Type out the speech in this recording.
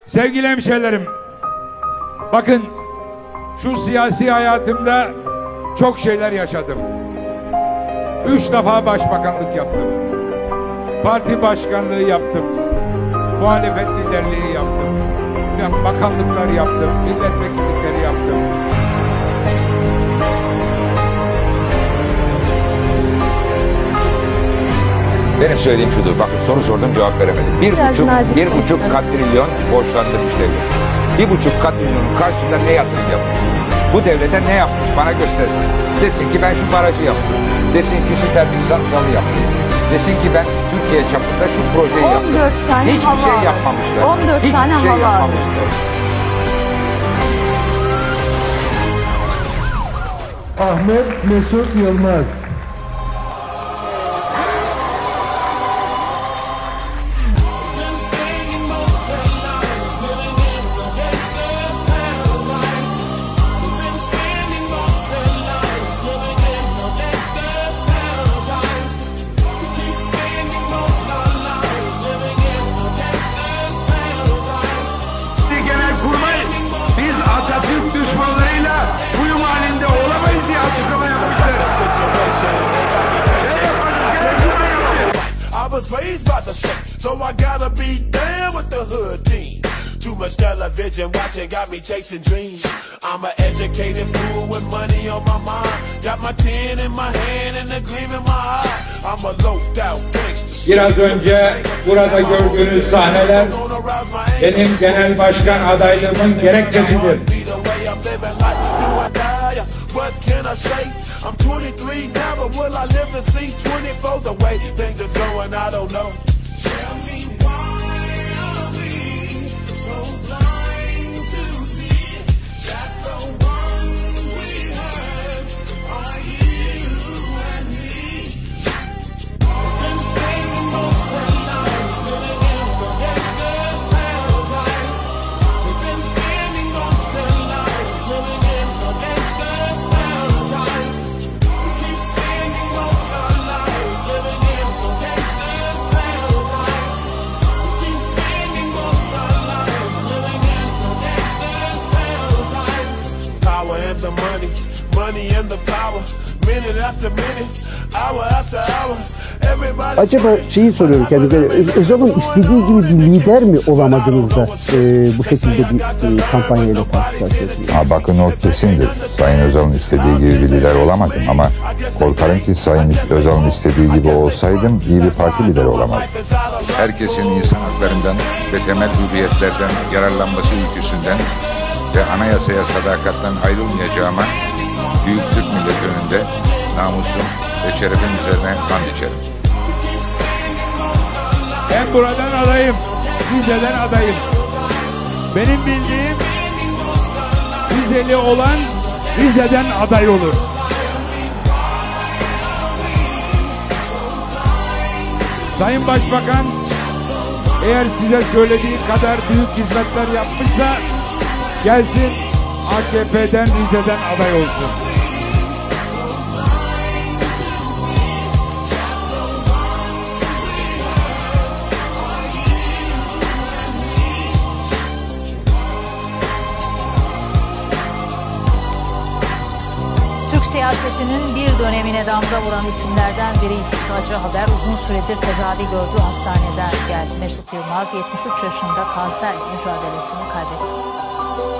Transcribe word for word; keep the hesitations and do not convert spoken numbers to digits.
Sevgili hemşehrilerim, bakın şu siyasi hayatımda çok şeyler yaşadım. Üç defa başbakanlık yaptım. Parti başkanlığı yaptım. Muhalefet liderliği yaptım. Bakanlıklar yaptım. Milletvekillikleri yaptım. Benim söylediğim şudur. Bakın soru sordum, cevap veremedim. Bir Biraz buçuk, bir buçuk konuşalım. katrilyon borçlandırmış devlet. Bir buçuk katrilyonun karşılığında ne yatırım yapmış? Bu devlete ne yapmış? Bana göstersin. Desin ki ben şu barajı yaptım. Desin ki şu termik santralı yaptım. Desin ki ben Türkiye çapında şu projeyi yaptım. on dört tane Hiçbir hava şey aldı. yapmamışlar. on dört Hiçbir tane şey hava yapmamışlar. Ahmet Mesut Yılmaz. Genelkurmay, biz Atatürk düşmanlarıyla uyum halinde olamayız diye açıklama yapmışlar. I was raised by the street, so I gotta be down with the hood team. Too much television watching got me chasing dreams. I'm an educated fool with money on my mind. Got my tin in my hand and a gleam in my eye. I'm a loped out gangster. Biraz önce burada gördüğünüz sahneler benim genel başkan adaylığımın gerekçesidir. What can I say? I'm twenty-three now, but will I live to see twenty-four? The way things are going, I don't know. Tell me why are we so blind to see that the ones we hurt are you and me? Been spending most of our lives living in the gangster's paradise. We've been spending most of our lives living in the gangster's paradise. We keep spending most of our lives living in the gangster's paradise. We keep spending most of our lives living in the gangster's paradise. Power and the money, money and the power. Minute after minute, hour after hour. Everybody. Acaba şeyi soruyorum kendime, Özal'ın istediği gibi bir lider mi olamadınız da e, bu şekilde bir e, kampanyayla karşı karşıyasınız? Ha, bakın o kesindir. Sayın Özal'ın istediği gibi bir lider olamadım ama korkarım ki Sayın Özal'ın istediği gibi olsaydım iyi bir parti lideri olamazdım. Herkesin insan haklarından ve temel hürriyetlerden yararlanması ülküsünden ve anayasaya sadakatten ayrılmayacağıma büyük Türk milleti önünde namusum ve şerefim üzerine and içerim. Ben buradan adayım, Rize'den adayım. Benim bildiğim Rizeli olan Rize'den aday olur. Sayın Başbakan eğer size söylediği kadar büyük hizmetler yapmışsa gelsin A K P'den Rize'den aday olsun. Türk siyasetinin bir dönemine damga vuran isimlerden biri acı haber. Uzun süredir tedavi gördüğü hastaneden geldi. Mesut Yılmaz yetmiş üç yaşında kanser mücadelesini kaybetti.